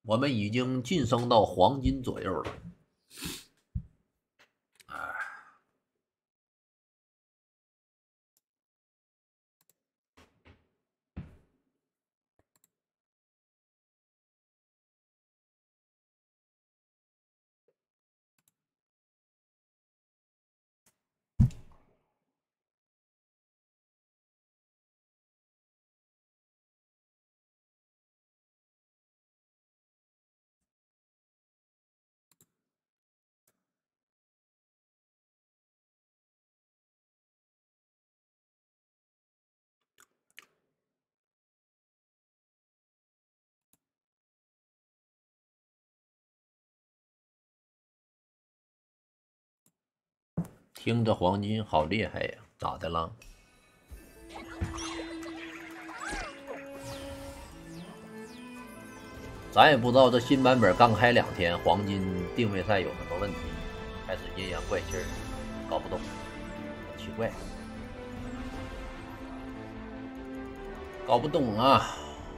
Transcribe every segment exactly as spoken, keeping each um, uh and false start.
我们已经晋升到黄金左右了。听着黄金好厉害呀，咋的了？咱也不知道这新版本刚开两天，黄金定位赛有什么问题，开始阴阳怪气儿，搞不懂，奇怪，搞不懂啊。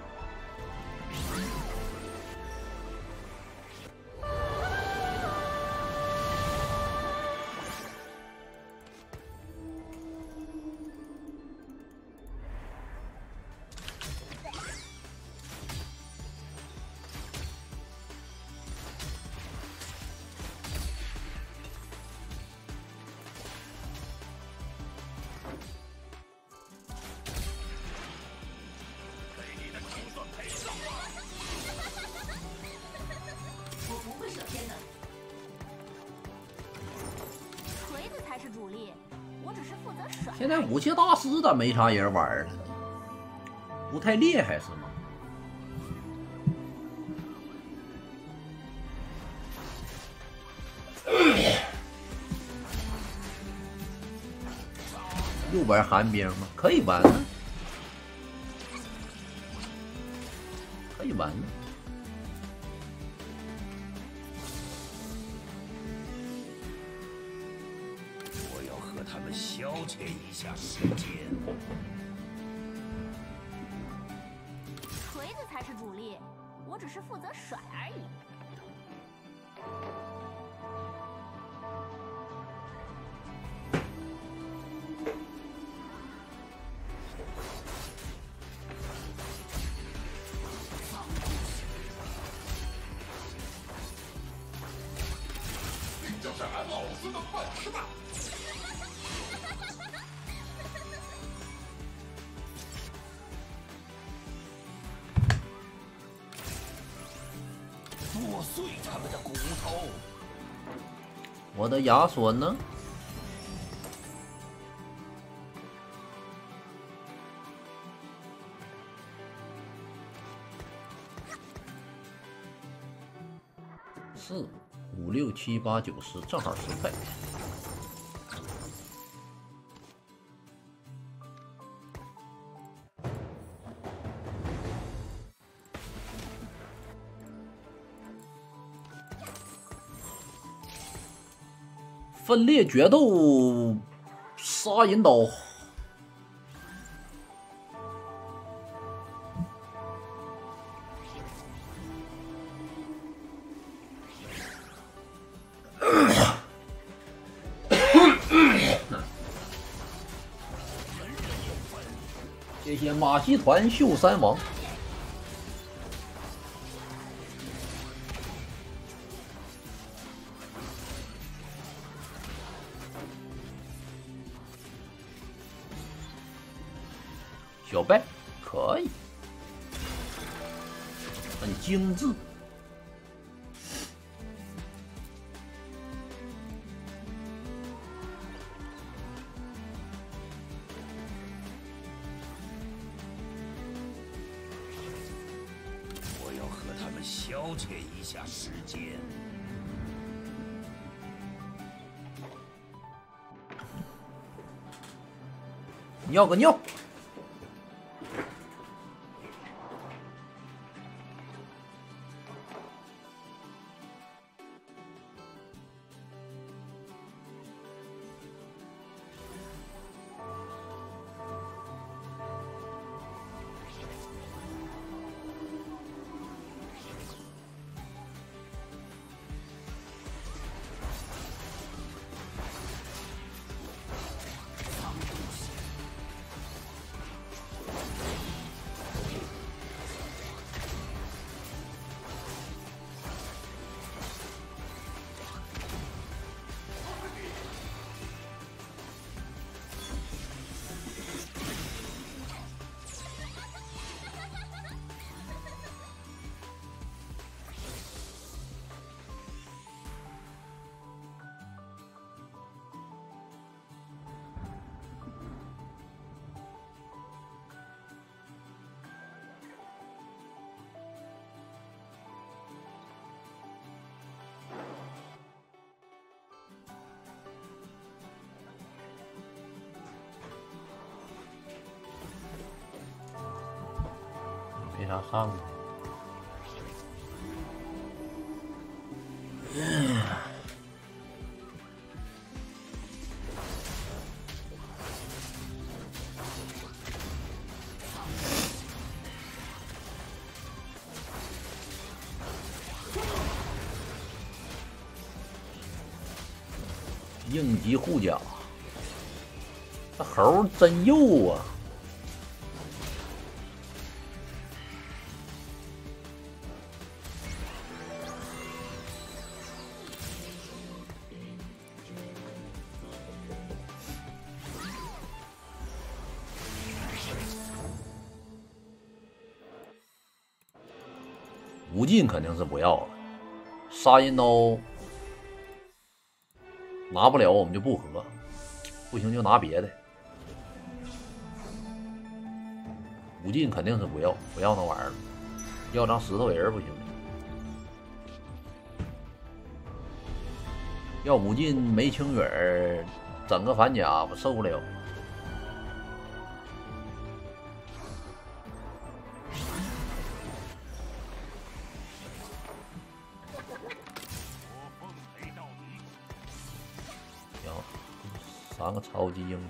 现在武器大师咋没啥人玩了呢？不太厉害是吗？又玩寒冰吗？可以玩呢，可以玩呢。 他们消遣一下时间。 锤子才是主力，我只是负责甩而已。 这就是俺老子的本事吧！剁碎他们的骨头！ 我的亚索呢？四、五、六、七、八、九、十，正好十块。分裂决斗，杀人刀。谢谢马戏团秀三王。小败可以，很精致。 我要和他们消遣一下时间。 尿个尿。 没啥上的。应急护甲，这猴真幼啊！无尽肯定是不要了，杀人刀拿不了我们就不合，不行就拿别的。无尽肯定是不要，不要那玩意儿了，要张石头人不行。要无尽没清远，整个反甲我受不了。三个超级英雄，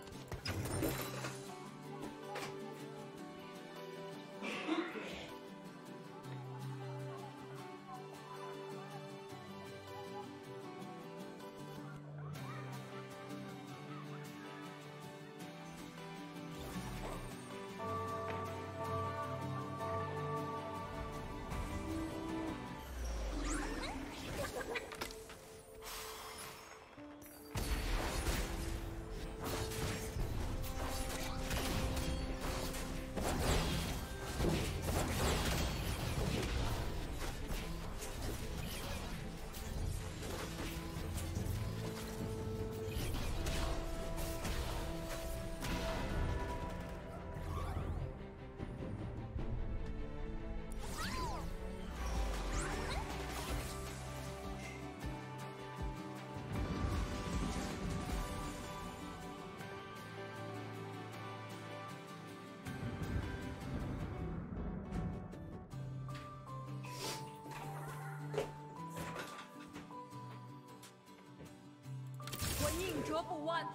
应折不弯。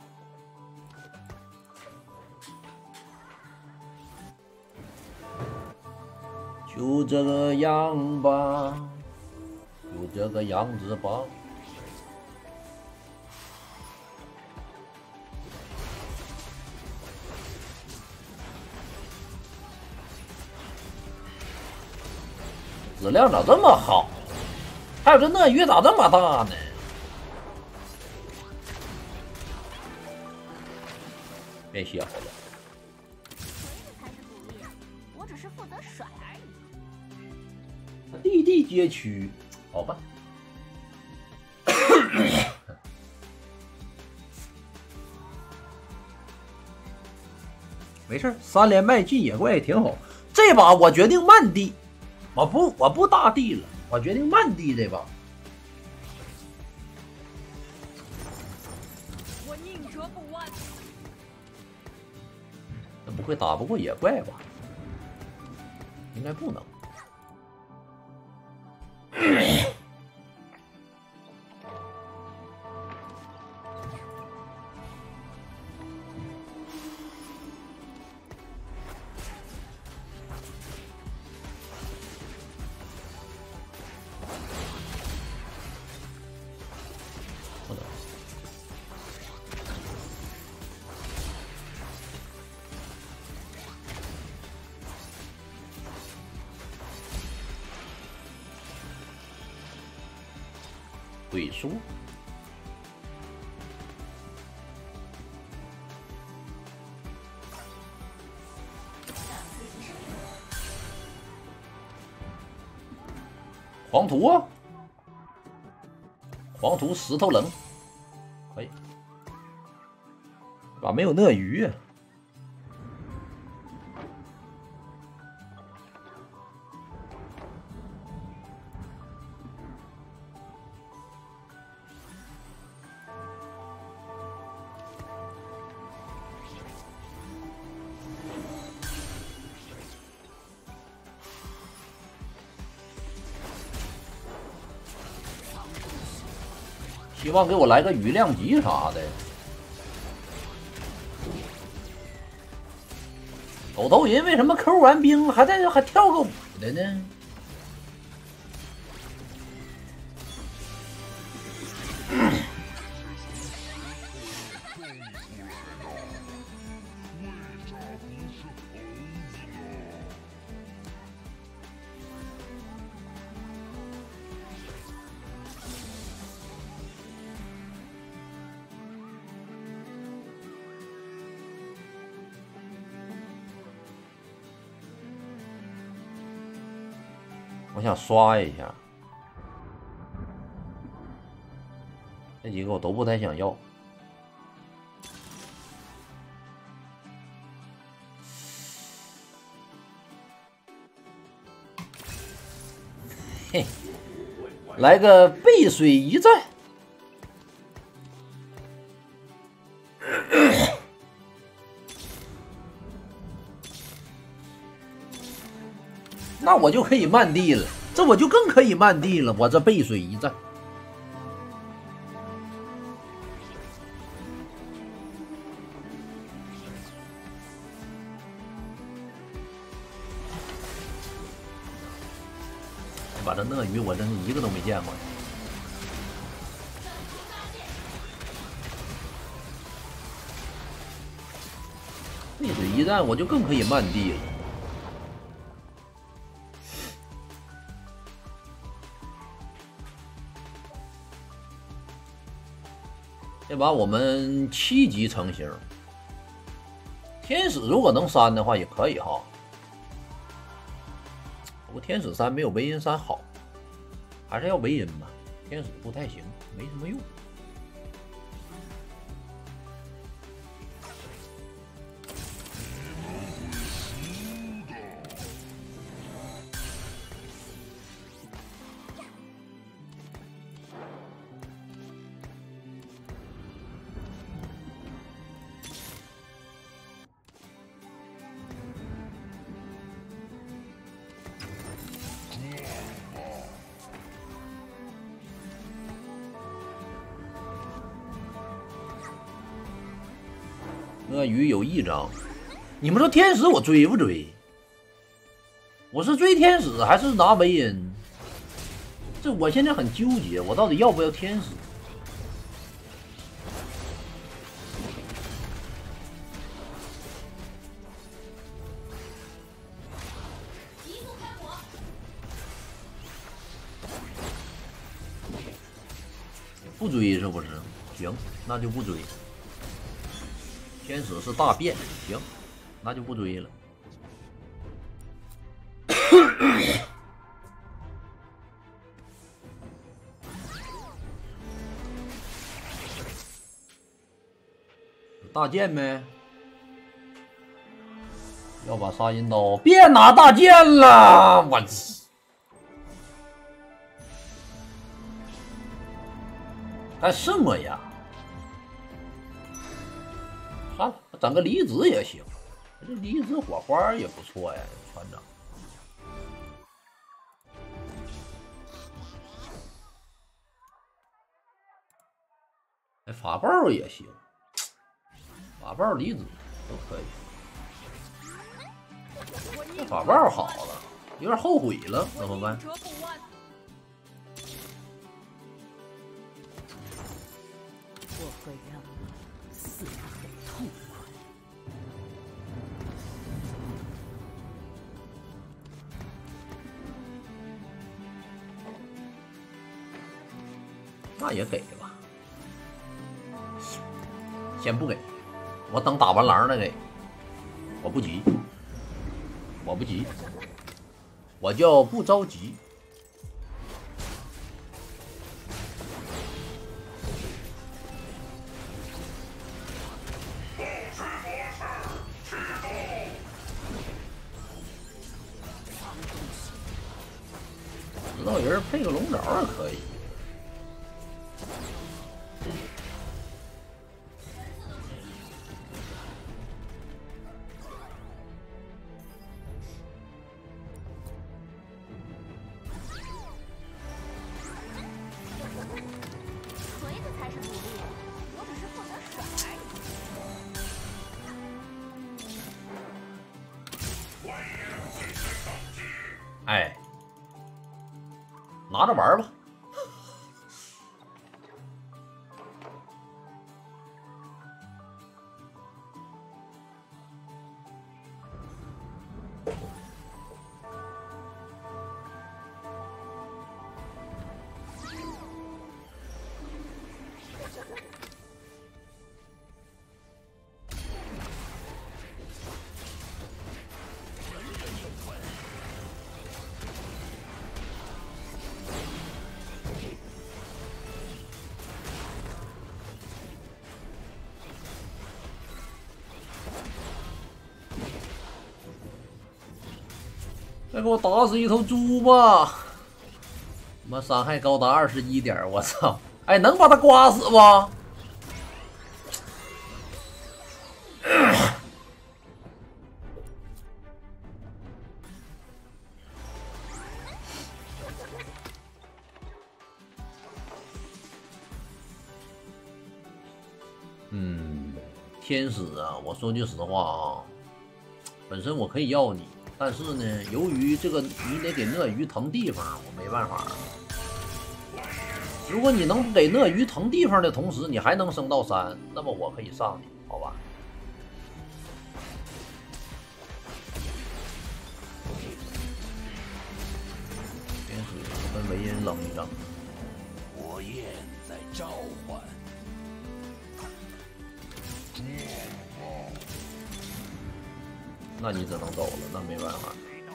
就这个样吧，就这个样子吧。质量咋这么好？还有这鳄鱼咋这么大呢？变小了。 谁的才是主力？我只是负责甩而已。 地地街区，好吧。没事，三连败进野怪也挺好。这把我决定慢地，我不我不大地了，我决定慢地这把。 我宁折不弯。 那不会打不过野怪吧？应该不能。鬼叔，黄图啊，黄图石头人，可以，咋没有鳄鱼啊？ 希望给我来个雨量级啥的。狗头人为什么 Q 完兵还在还跳个舞的呢？我想刷一下，这几个我都不太想要。嘿，来个背水一战。那我就可以慢地了，这我就更可以慢地了。我这背水一战，把这鳄鱼我真是一个都没见过。背水一战，我就更可以慢地了。这把我们七级成型，天使如果能删的话也可以哈。不过天使三没有维恩三好，还是要维恩吧。天使不太行，没什么用。鳄鱼有一张，你们说天使我追不追？我是追天使还是拿维恩？这我现在很纠结，我到底要不要天使？不追是不是？行，那就不追。天使是大便，行，那就不追了。大剑没？要把杀阴刀，别拿大剑了，我。干什么呀？算了，整个离子也行，这离子火花也不错呀，船长。哎，法爆也行，法爆离子都可以。这法爆好了，有点后悔了，怎么办？ 我会让你死得很痛快。 那也给吧，先不给，我等打完狼再给。我不急，我不急，我叫不着急。指导人配个龙爪也可以。 锤子哎，拿着玩吧。再给我打死一头猪吧！他妈伤害高达二十一点，我操！哎，能把他刮死不？嗯，天使啊，我说句实话啊，本身我可以要你。 但是呢，由于这个你得给鳄鱼腾地方，我没办法。如果你能给鳄鱼腾地方的同时，你还能升到三，那么我可以上你，好吧？天使跟维恩扔一扔， 火焰在召唤。 那你只能走了，那没办法，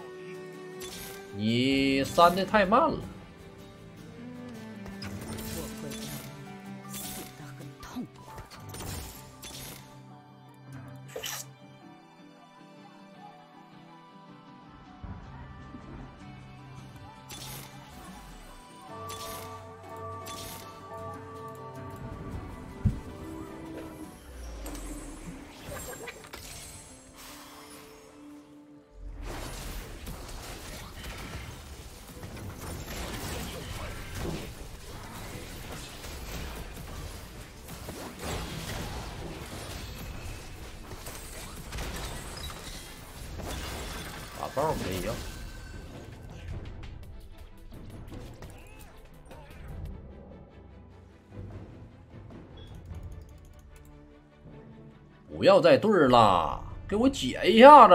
你删的太慢了。 我会让你死得很痛苦。 打包可以要。不要再对儿了，给我解一下子。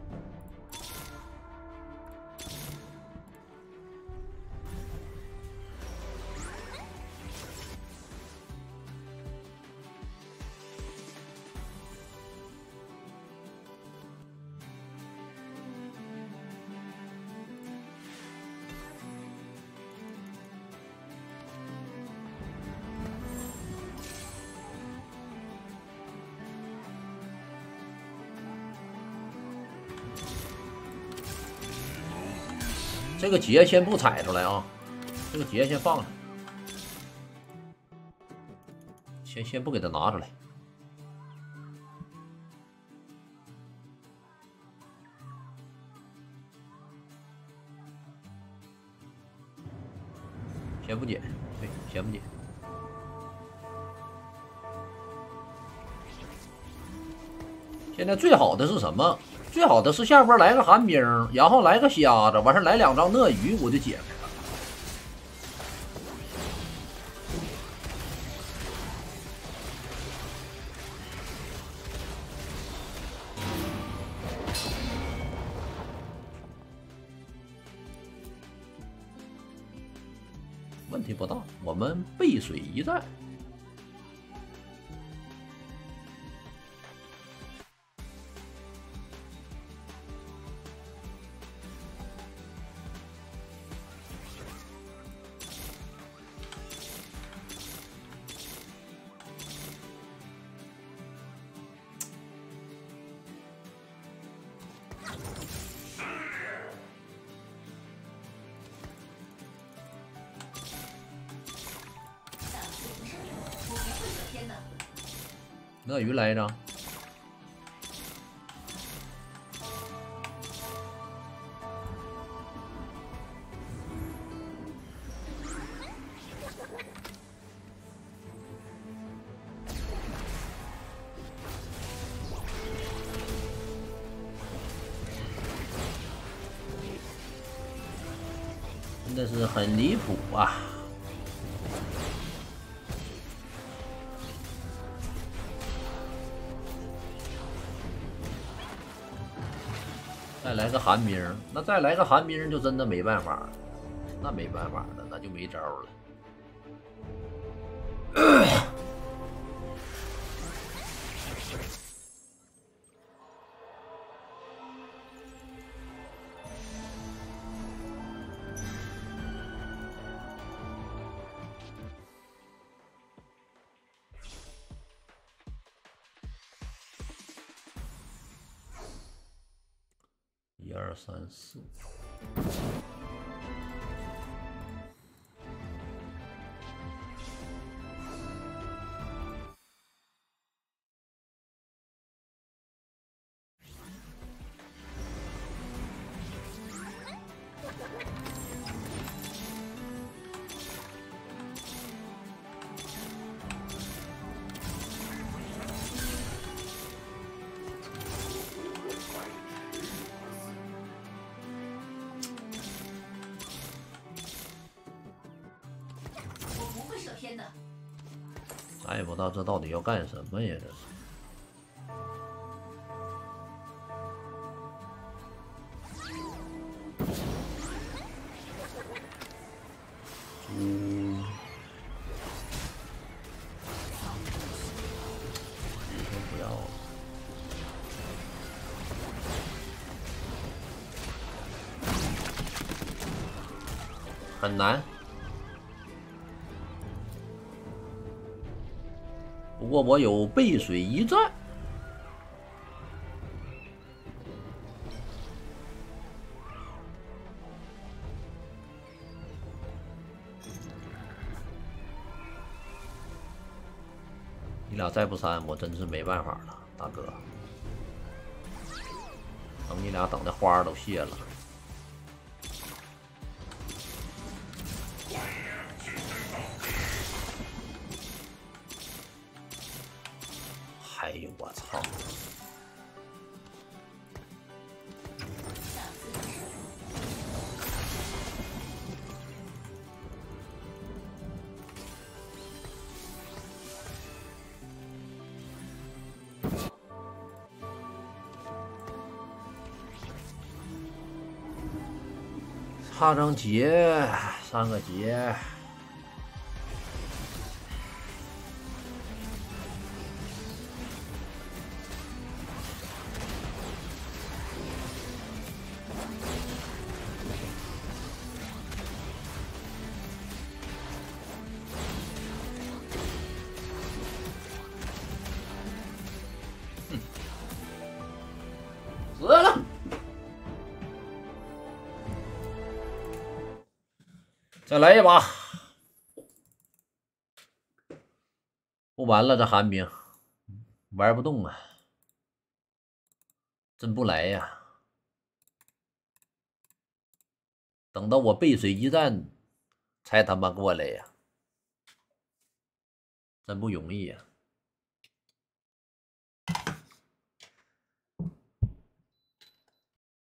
这个结先不踩出来啊，这个结先放上，先先不给它拿出来。先不解，对，先不解。现在最好的是什么？最好的是下边来个寒冰，然后来个瞎子，完事来两张鳄鱼，我就解开了。问题不大，我们背水一战。鳄鱼来一张， 的是很离谱啊！再来个寒冰，那再来个寒冰就真的没办法了，那没办法了，那就没招了。一二三四，咱也不知道这到底要干什么呀？这是。猪。先不要了。很难。不过我有背水一战，你俩再不删，我真是没办法了，大哥。等你俩等的花都谢了。哎呦我操！差张劫，三个劫。死了！再来一把，不完了，这寒冰玩不动啊，真不来呀！等到我背水一战才他妈过来呀，真不容易呀！